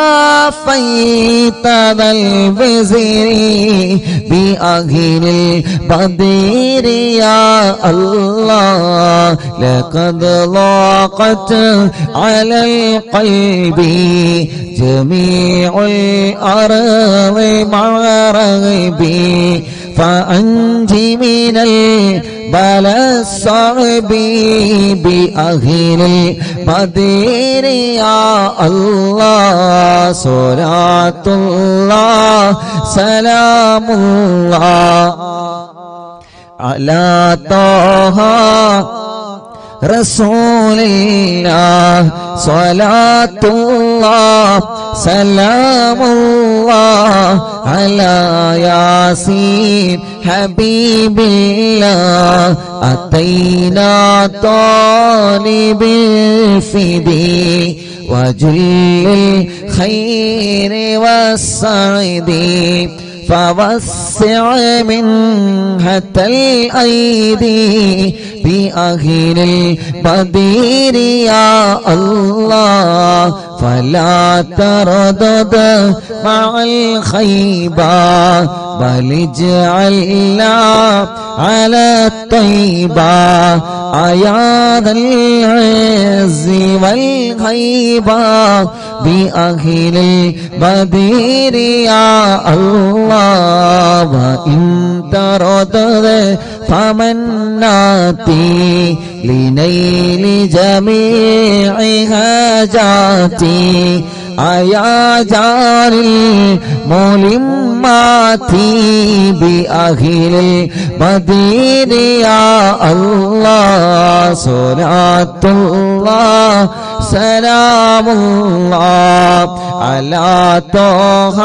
عافيت ذا البزر بأهل البدير يا الله لقد ضاقت على القلب جميع الأرض مع رغبي فأنجي من البلاء الصعب بأهل البدير يا الله صلاة الله سلام الله على طه رسول الله صلاة الله سلام الله على ياسين حبيب الله أتينا طالب الفدي وجل الخير والسعد فوسع منحة الأيدي بأهل البدير يا الله فلا تردد مع الخيبة بل اجعلنا على الطيبة أيا ذا العز والهيبة بأهل البدير يا الله وإن تردد فمناتي لنيل جميع حاجاتي أيا جار الملمات بأهل البدير يا الله صلاة الله سلام الله على طه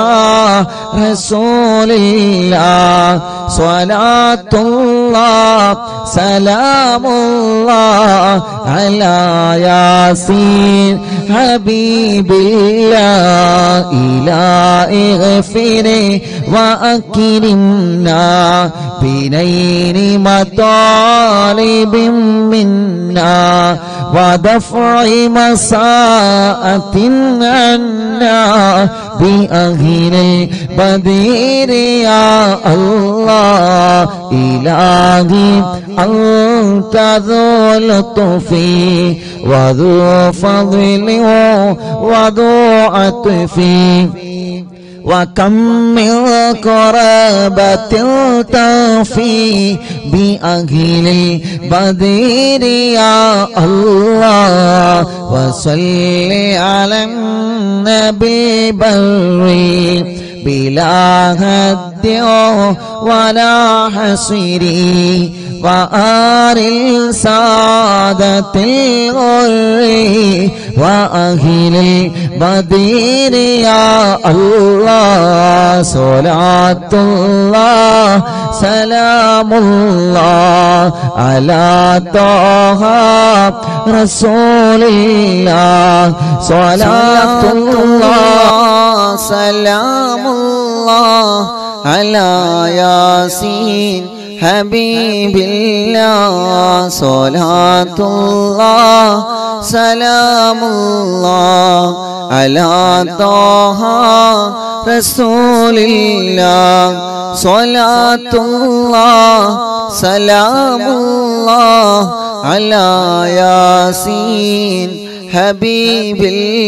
رسول الله صلاة الله سلام الله على ياسين حبيب الله إلهي اغفري وأكرمنا بنيل مطالب منا ودفع مساءة عنا بأهل البدير يا الله إلهي أنت ذو لطف وذو فضل وذو عطف وكم من قرابة تفي بأهل البدير يا الله وصل على النبي بري بلا هد ولا حصر وآل السادة الغر وأهل البدير يا الله صلاة الله سلام الله على طه رسول الله صلاة الله سلام الله على ياسين حبيب الله صلاة الله سلام الله على طه رسول الله صلاة الله سلام الله على ياسين حبيب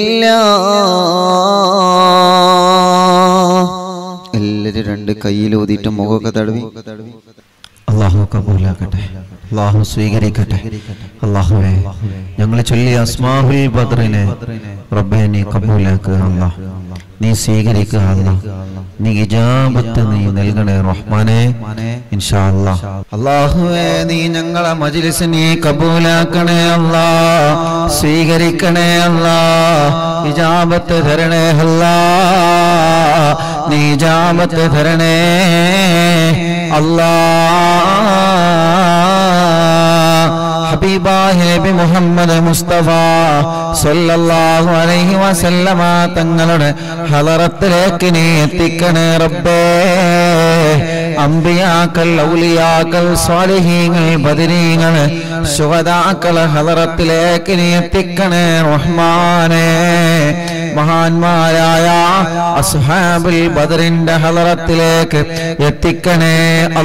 الله എല്ലാവരും രണ്ട് കയ്യിലൂതിയിട്ട് മുഖമൊക്കെ തടവി അല്ലാഹു കബൂലാക്കട്ടെ, അല്ലാഹു സ്വീകരിക്കട്ടെ. അല്ലാഹുവേ, ഞങ്ങൾ ചൊല്ലിയ അസ്മാഉൽ ബദ്റിനെ റബ്ബേ നീ കബൂലാക്കുക, അല്ലാഹ് നീ സ്വീകരിക്കുക, അല്ലാഹ് നീ ഇജാബത്ത് നീ നൽകണേ റഹ്മാനേ ഇൻഷാ അല്ലാഹ്. അല്ലാഹുവേ, നീ ഞങ്ങളെ മജ്ലിസ് നീ കബൂലാക്കണേ അല്ലാഹ്, സ്വീകരിക്കണേ അല്ലാഹ്, ഇജാബത്ത് തരണേ അല്ലാഹ്, നീ ഇജാബത്ത് തരണേ അല്ലാഹ്. ഹബീബായ നബി മുഹമ്മദ് മുസ്തഫ സല്ലല്ലാഹു അലൈഹി വസല്ലമ തങ്ങളുടെ ഹളറത്തിലേക്ക് നീ എത്തിക്കണേ റബ്ബേ. അംബിയാക്കൾ, ഔലിയാക്കൾ, സ്വാലിഹീങ്ങൾ, ബദരീങ്ങൾ, ശുഹദാക്കൾ ഹളറത്തിലേക്ക് നീ എത്തിക്കണേ റഹ്മാനേ. മഹാന്മാരായ അസ്ഹാബുൽ ബദറിന്റെ ഹളറത്തിലേക്ക് എത്തിക്കണേ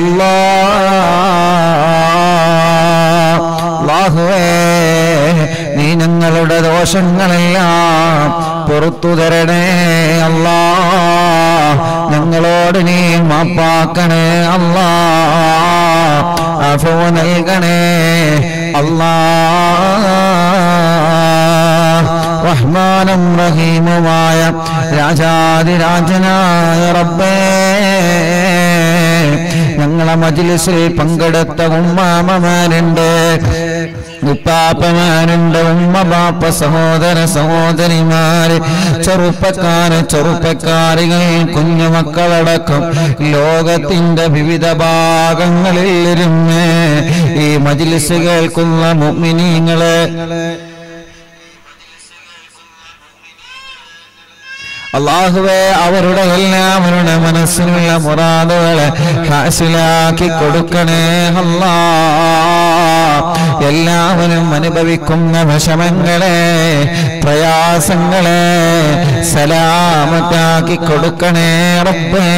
അല്ലാഹുവേ. നീ ഞങ്ങളുടെ ദോഷങ്ങളെല്ലാം പുറത്തു തരണേ അല്ലാ. ഞങ്ങളോട് നീ മാപ്പാക്കണേ അല്ലാ. അഫു നൽകണേ അല്ലാ. റഹ്മാനും റഹീമുമായ രാജാതിരാജനായ റബ്ബേ, ഞങ്ങളെ മജ്ലിസിൽ പങ്കെടുത്ത ഉമ്മാമമാരുണ്ട്, ഉപ്പാപ്പമാരുണ്ട്, ഉമ്മ ബാപ്പ, സഹോദര സഹോദരിമാര്, ചെറുപ്പക്കാര് ചെറുപ്പക്കാരികൾ, കുഞ്ഞുമക്കളടക്കം ലോകത്തിന്റെ വിവിധ ഭാഗങ്ങളിൽ ഇരുന്ന് ഈ മജ്ലിസ് കേൾക്കുന്ന മുഅ്മിനീങ്ങളെ അല്ലാഹുവേ, അവരുടെ എല്ലാവരുടെ മനസ്സിലുള്ള മുറാദുകളെ ഹാസിലാക്കി കൊടുക്കണേ അല്ലാ. എല്ലാവരും അനുഭവിക്കുന്ന വിഷമങ്ങളെ, പ്രയാസങ്ങളെ സലാമത്താക്കി കൊടുക്കണേ റബ്ബേ.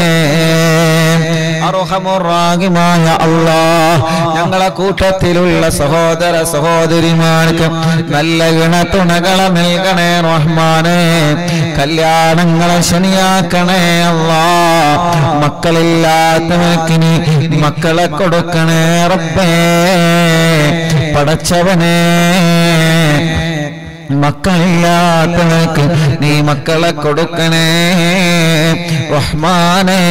അർഹമുർ-റാഹിമായ അല്ലാഹ്, ഞങ്ങളെ കൂട്ടത്തിലുള്ള സഹോദര സഹോദരിമാർക്ക് നല്ല ഗുണതുണകളെ നൽകണേ റഹ്മാനേ. കല്യാണങ്ങളെ ശനിയാക്കണേ അല്ലാഹ്. മക്കളില്ലാത്തവർക്ക് നീ മക്കളെ കൊടുക്കണേ റബ്ബേ. പടച്ചവനേ, മക്കളില്ലാത്തവർക്ക് നീ മക്കളെ കൊടുക്കണേ റഹ്മാനേ.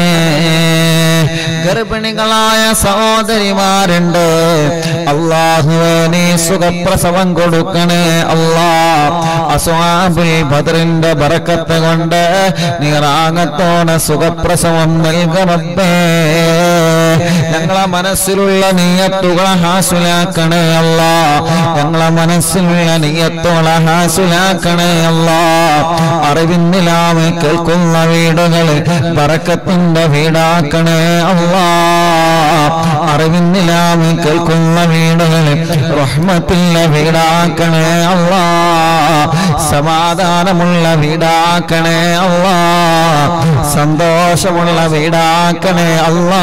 ഗർഭിണികളായ സഹോദരിമാരുണ്ട്, അല്ലാഹുവേ നീ സുഖപ്രസവം കൊടുക്കണേ അല്ലാ. അസ്ഹാബുൽ ബദറിന്റെ ബറക്കത്ത് കൊണ്ട് നീ റാഹത്തോടെ സുഖപ്രസവം നൽകണേ. ഞങ്ങളെ മനസ്സിലുള്ള നിയ്യത്തുകളെ ഹാസിലാക്കണേ അല്ലാ. ഞങ്ങളെ മനസ്സിലുള്ള നിയ്യത്തുകളെ ഹാസിലാക്കണേ അല്ലാ. അറിവിന്നിലാമെ കേൾക്കുന്ന വീടുകളിൽ ബറക്കത്തിന്റെ വീടാക്കണേ അല്ലാ. അറിവിന്നിലാമെ കേൾക്കുന്ന വീടുകളിൽ റഹ്മത്തിന്റെ വീടാക്കണേ അല്ലാ. സമാധാനമുള്ള വീടാക്കണേ അല്ലാ. സന്തോഷമുള്ള വീടാക്കണേ അല്ലാ.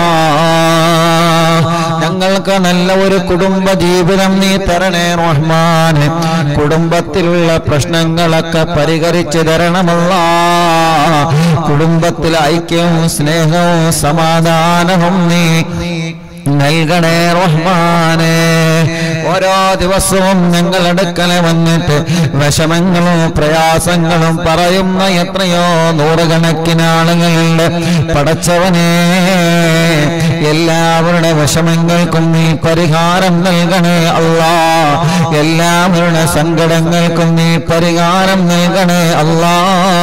ഞങ്ങൾക്ക് നല്ല ഒരു കുടുംബ ജീവിതം നീ തരണേ റഹ്മാൻ. കുടുംബത്തിലുള്ള പ്രശ്നങ്ങളൊക്കെ പരിഹരിച്ചു തരണമല്ലാ. കുടുംബത്തിൽ ഐക്യവും സ്നേഹവും സമാധാനവും നീ നൽകണേ റഹ്മാനേ. ഓരോ ദിവസവും ഞങ്ങളടുക്കലെ വന്നിട്ട് വിഷമങ്ങളും പ്രയാസങ്ങളും പറയുന്ന എത്രയോ നൂറുകണക്കിന് ആളുകളുണ്ട്. പടച്ചവനേ, എല്ലാവരുടെ വിഷമങ്ങൾക്കും നീ പരിഹാരം നൽകണേ അല്ലാ. എല്ലാവരുടെ സങ്കടങ്ങൾക്കും നീ പരിഹാരം നൽകണേ അല്ലാ.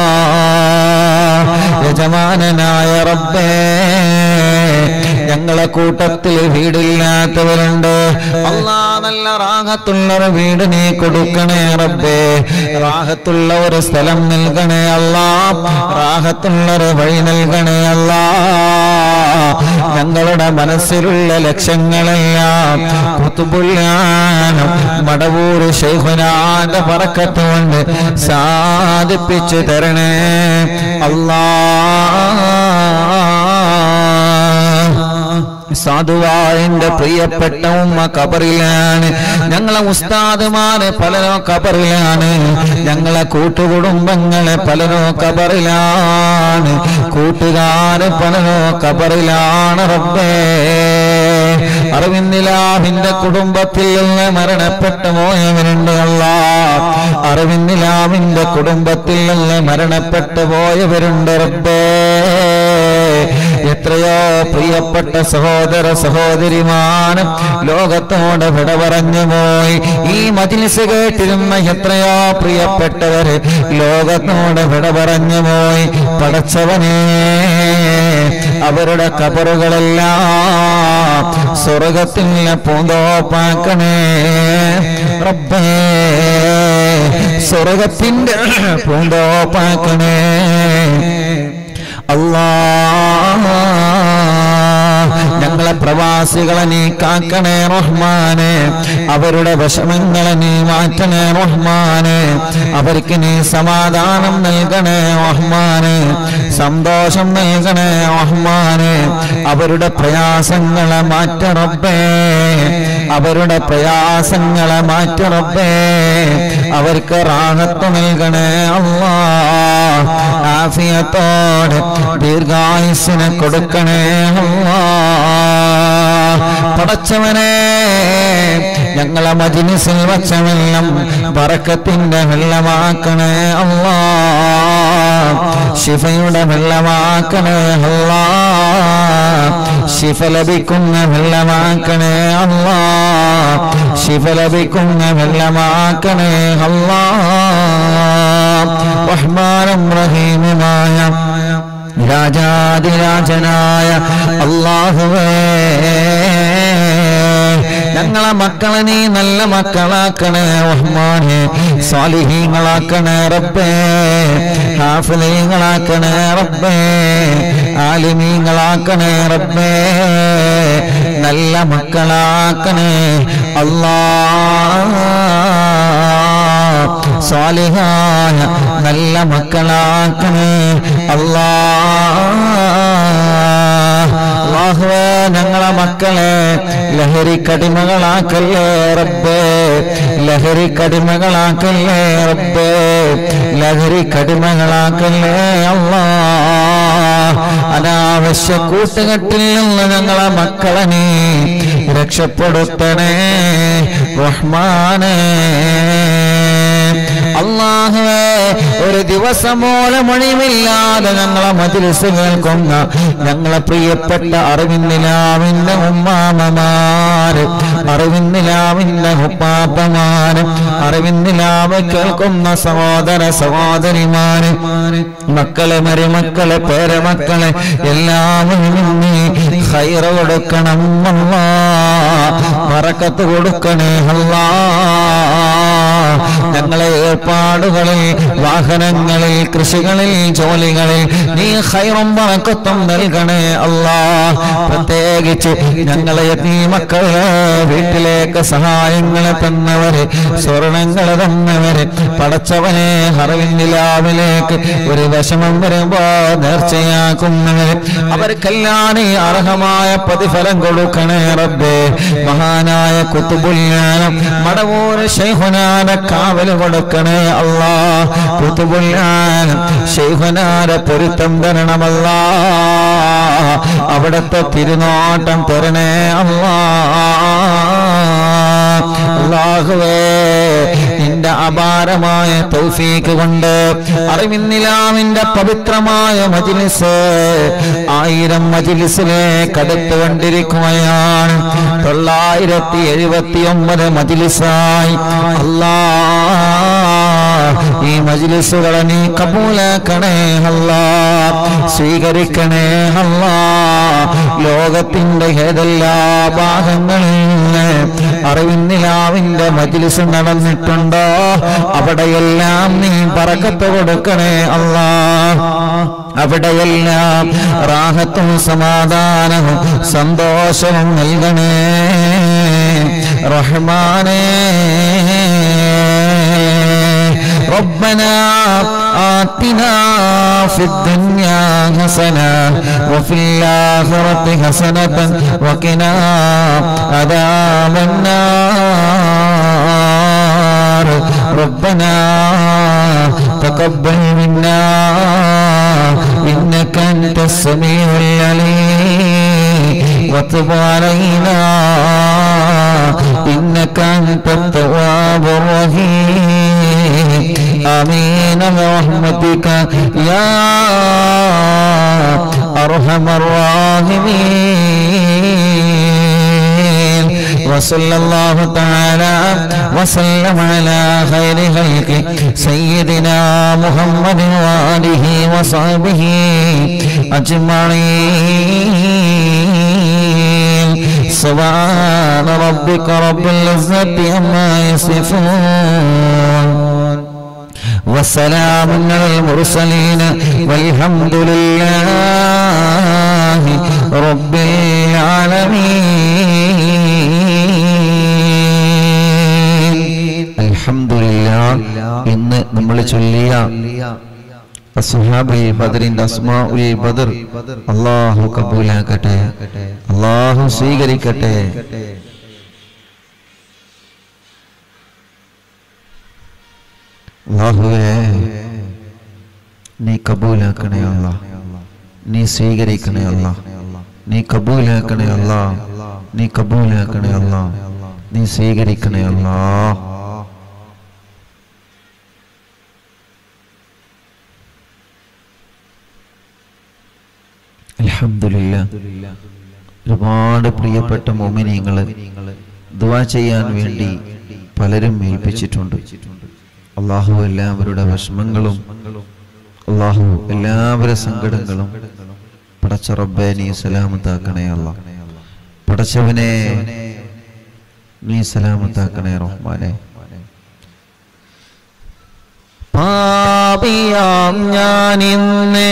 യജമാനനായ റബ്ബേ, ഞങ്ങളെ കൂട്ടത്തിൽ വീടില്ലാത്തവരുണ്ട് അല്ലാ. നല്ല റാഹത്തുള്ള ഒരു വീട് നീ കൊടുക്കണേ റബ്ബേ. റാഹത്തുള്ള ഒരു സ്ഥലം നൽകണേ അല്ലാ. റാഹത്തുള്ള ഒരു വഴി നൽകണേ അല്ലാ. ഞങ്ങളുടെ മനസ്സിലുള്ള ലക്ഷ്യങ്ങളെല്ലാം ഖുതുബുല്ലാനും മടവൂർ ശൈഖുനാന്റെ ബറക്കത്ത് കൊണ്ട് സാധിപ്പിച്ചു തരണേ അല്ലാ. സാധുവാന്റെ പ്രിയപ്പെട്ട ഉമ്മ ഖബറിലാണ്. ഞങ്ങളെ ഉസ്താദുമാരെ പലരോ ഖബറിലാണ്. ഞങ്ങളെ കൂട്ടുകുടുംബങ്ങളെ പലരോ ഖബറിലാണ്. കൂട്ടുകാരെ പലരോ ഖബറിലാണ് റബ്ബേ. അറിവിന്നിലാഹിന്റെ കുടുംബത്തിൽ നിന്ന് മരണപ്പെട്ടു പോയവരുണ്ട് അല്ലാ. അറിവിന്നിലാഹിന്റെ കുടുംബത്തിൽ നിന്ന് മരണപ്പെട്ടു പോയവരുണ്ട് റബ്ബേ. എത്രയോ പ്രിയപ്പെട്ട സഹോദര സഹോദരിമാരും ലോകത്തോട് വിട പറഞ്ഞു പോയി. ഈ മജ്ലിസ് കേട്ടിരുന്ന എത്രയോ പ്രിയപ്പെട്ടവര് ലോകത്തോട് വിട പറഞ്ഞു പോയി. പടച്ചവനേ, അവരുടെ ഖബറുകളെല്ലാം സ്വർഗത്തിലെ പൂന്തോപ്പാക്കണേ റബ്ബേ സ്വർഗത്തിന്റെ പൂന്തോപ്പാക്കണേ അല്ലാഹ് ഞങ്ങളെ പ്രവാസികളെ നീ കാക്കണേ റഹ്മാനെ അവരുടെ വിഷമങ്ങളെ നീ മാറ്റണേ റഹ്മാനെ അവർക്ക് നീ സമാധാനം നൽകണേ റഹ്മാനെ സന്തോഷം നൽകണേ റഹ്മാനെ അവരുടെ പ്രയാസങ്ങളെ മാറ്റ റബ്ബേ അവരുടെ പ്രയാസങ്ങളെ മാറ്റ റബ്ബേ അവർക്ക് റാഹത്ത് നൽകണേ അല്ലാഹ് ആഫിയത്തോടെ ദീർഘായുസ്സിനെ കൊടുക്കണേ അല്ലാഹ് പടച്ചവനെ ഞങ്ങളെ മജ്‌ലിസിൽ വച്ച വെള്ളം ബറക്കത്തിന്റെ വെള്ളമാക്കണേ അല്ലാഹ് ശിഫയുടെ വെള്ളമാക്കണേ അല്ലാഹ് ശിഫ ലഭിക്കുന്ന വെള്ളമാക്കണേ അല്ലാഹ് ശിഫ ലഭിക്കുന്ന വെള്ളമാക്കണേ അല്ലാഹ് റഹ്മാനും റഹീമുമായ രാജാധിരാജനായ അല്ലാഹുവേ ഞങ്ങളെ മക്കളെ നീ നല്ല മക്കളാക്കണേ റഹ്മാനെ സ്വാലിഹീങ്ങളാക്കണേ റബ്ബേ ഹാഫിളീങ്ങളാക്കണേ റബ്ബേ ആലിമീങ്ങളാക്കണേ റബ്ബേ നല്ല മക്കളാക്കണേ അല്ലാഹ് സ്വാലിഹായ നല്ല മക്കളാക്കണേ അല്ലാഹ് അല്ലാഹുവേ ഞങ്ങളെ മക്കളെ ലഹരി കടിമകളാക്കല്ലേ റബ്ബേ ലഹരി കടിമകളാക്കല്ലേ റബ്ബേ ലഹരി കടിമകളാക്കല്ലേ അല്ലാഹ് അനാവശ്യ കൂട്ടുകെട്ടിൽ നിന്ന് ഞങ്ങളെ മക്കളെ നീ രക്ഷപ്പെടുത്തണേ റഹ്മാനേ അല്ലാഹുവേ ഒരു ദിവസം പോലും ഒഴിവില്ലാതെ ഞങ്ങളെ മജ്‌ലിസ് കേൾക്കുന്ന ഞങ്ങളെ പ്രിയപ്പെട്ട അറിവിന്നിലാവിന്റെ ഉമ്മാമമാര് അറിവിന്നിലാവിന്റെ ഉപ്പാപ്പമാര് അറിവിന്നിലാവ് കേൾക്കുന്ന സഹോദര സഹോദരിമാര് മക്കളെ മരുമക്കളെ പേരമക്കളെ എല്ലാവരും നീ ഖൈറ് കൊടുക്കണം അല്ലാഹ് ബറക്കത്ത് കൊടുക്കണേ അല്ലാഹ് ഞങ്ങളെ ഏർപ്പാടുകളിൽ വാഹനങ്ങളിൽ കൃഷികളിൽ ജോലികളിൽ നീ ഖൈറും ബറക്കത്തും നൽകണേ അല്ലാഹ് പ്രത്യേകിച്ച് ഞങ്ങളെ യതീമക്കളെ വീട്ടിലേക്ക് സഹായങ്ങളെ തന്നവരെ സ്വർണങ്ങളെ തന്നവരെ പടച്ചവനെ അറിവിന്നിലാവിലേക്ക് ഒരു വിഷമം വരുമ്പോ നേർച്ചയാക്കുന്നവരെ അവർക്കെല്ലാം നീ അർഹമായ പ്രതിഫലം കൊടുക്കണേ റബ്ബേ മഹാനായ ഖുതുബുൽ മടവൂർ ശൈഖുനാനെ കാവല് കൊടുക്കണേ അല്ലാഹ് ഖുതുബുൽ ശൈഖുനാനെ പൊരുത്തം തരണം അല്ലാഹ് അവിടുത്തെ തിരുനോട്ടം തരണേ അല്ലാഹ് അല്ലാഹുവേ നിന്റെ അപാരമായ തൗഫീഖ് കൊണ്ട് അറിവിന്നിലാവിന്റെ പവിത്രമായ മജ്‌ലിസ് ആയിരം മജ്‌ലിസിലേക്ക് അടുത്തുകൊണ്ടിരിക്കുകയാണ് തൊള്ളായിരത്തി എഴുപത്തി ഒമ്പത് മജ്‌ലിസായി അല്ലാഹ് ഈ മജ്‌ലിസുകളെ നീ കബൂലാക്കണേ അല്ലാഹ് സ്വീകരിക്കണേ അല്ലാഹ് ലോകത്തിന്റെ ഏതെല്ലാ ഭാഗങ്ങളിൽ അറിവിന്നിലാവിന്റെ മജ്‌ലിസ് നടന്നിട്ടുണ്ടോ അവിടെയെല്ലാം നീ ബറക്കത്ത് കൊടുക്കണേ അല്ലാഹ് അവിടെയെല്ലാം റാഹത്തും സമാധാനവും സന്തോഷവും നൽകണേ റഹ്മാനേ ربنا آتنا في الدنيا حسنة وفي الآخرة حسنة وقنا عذاب النار ربنا تقبل منا إنك أنت السميع العليم وتب علينا إنك أنت التواب الرحيم آمين برحمتك يا أرحم الراحمين وصلى الله تعالى وسلم على خير خلقه سيدنا محمد وآله وصحبه أجمعين سبحان ربك رب العزة عما يصفون وسلام على المرسلين والحمد لله رب العالمين. الحمد لله. ഇന്ന് നമ്മൾ ചൊല്ലിയ അസ്ഹാബുൽ ബദറിന്റെ അസ്മാഉൽ ബദർ അല്ലാഹു കബൂലാക്കട്ടെ, അല്ലാഹു സ്വീകരിക്കട്ടെ. അല്ലാഹുവേ നീ കബൂലാക്കണേ അല്ലാഹ്, നീ സ്വീകരിക്കണേ അല്ലാഹ്, നീ കബൂലാക്കണേ അല്ലാഹ്, നീ കബൂലാക്കണേ അല്ലാഹ്, നീ സ്വീകരിക്കണേ അല്ലാഹ്. അൽഹംദുലില്ലാഹ്. ഒരുപാട് പ്രിയപ്പെട്ട മുഅ്മിനീങ്ങൾ ദുആ ചെയ്യാൻ വേണ്ടി പലരും ഏൽപ്പിച്ചിട്ടുണ്ട്. അല്ലാഹു എല്ലാവരുടെ വിഷമങ്ങളും അല്ലാഹു എല്ലാവരുടെ സങ്കടങ്ങളും പടച്ച റബ്ബേ നീ സലാമത്താക്കണേ അല്ലാഹ്. പടച്ചവനെ നീ സലാമത്താക്കണേ റഹ്മാനെ. പാപിയാം ഞാനിന്ന്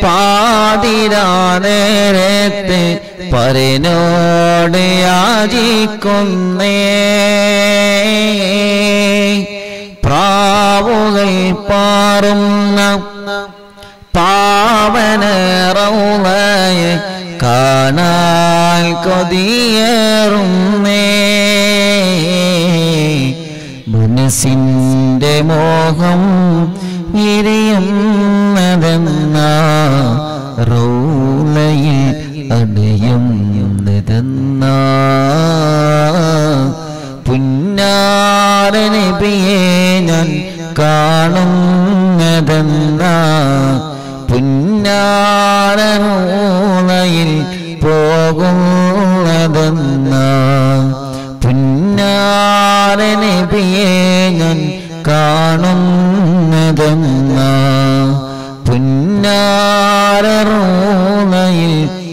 പാതിരാനേരത്തെ പരനോട് യാചിക്കുന്നേ, പ്രാവുകൾ പാറുന്ന പാവന റൗളയെ കാണാൻ കൊതിയേറുന്നേ, മനസ്സിന്റെ മോഹം വിരിയുന്നതെന്ന റൗളയിൽ അണയുന്നതെന്ന പുന്നാര നബിയെ ഞാൻ കാണുന്നതെന്ന പുന്നാര റൗളയിൽ പോകുന്നതെന്ന പുന്നാര നബിയെ ഞാൻ കാണുന്നതെന്ന പുന്നാര റൗളയിൽ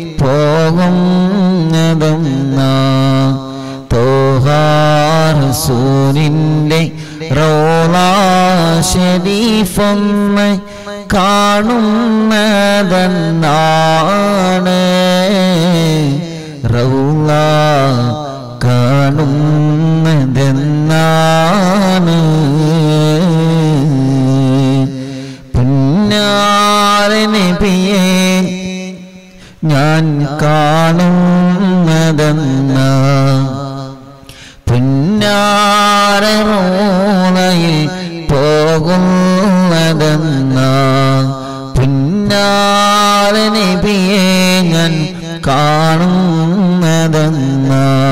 പോകുന്നതെന്ന തോഹാ റസൂലിന്റെ റൗള ശരീഫൊന്ന് കാണുന്നതെന്നാണ്, റൗള കാണുന്നതെന്നാണ്, പുന്നാര നബിയെ ഞാൻ കാണുന്നതെന്ന പുന്നാര റൗളയിൽ പോകുന്നതെന്ന പുന്നാര നബിയെ ഞാൻ കാണുന്നതെന്ന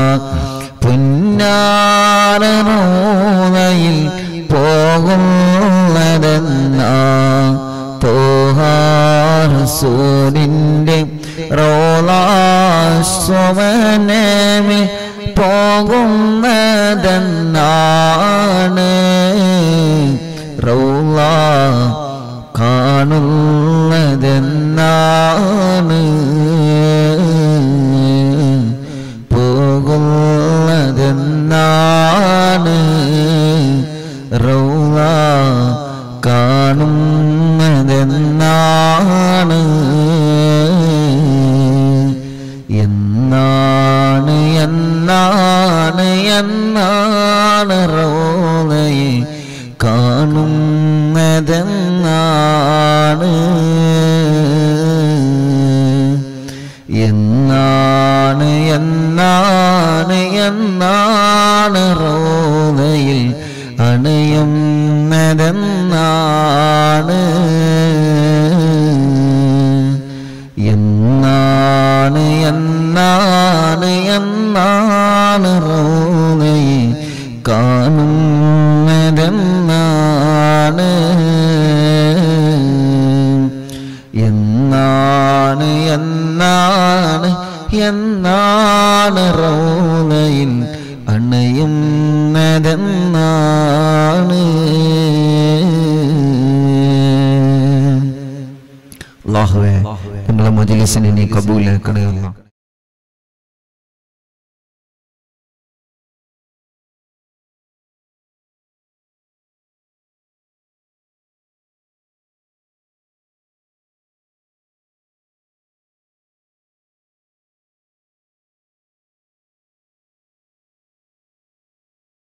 പുന്നാര റൗളയിൽ പോകുന്നതെന്ന തോഹാ റസൂലിന്റെ റൗള സ്വവനമിൽ പോകുന്നതെന്നാണ്, റൗള കാണുന്നതെന്നാണ്, പോകുന്നതെന്നാണ്, റൗള കാണുന്നതെന്നാണ്. എന്നാണ് എന്നാണ് എന്നാണ് റൗളയെ കാണുന്നതെന്നാണ്, എന്നാണ് എന്നാണ് എന്നാണ് റൗളയിൽ അണയുന്നതെന്നാണ്, എന്നാണ് എന്നാണ് എന്നാണ് റൗളയെ കാണുന്നതെന്നാണ്, എന്നാണ് എന്നാണ് എന്നാണ് റൗളയിൽ അണയുന്നതെന്നാണ്. അല്ലാഹുവേ ഞങ്ങളുടെ മജ്‌ലിസിനെ നീ കബൂലാക്കണേ അല്ലാഹ്.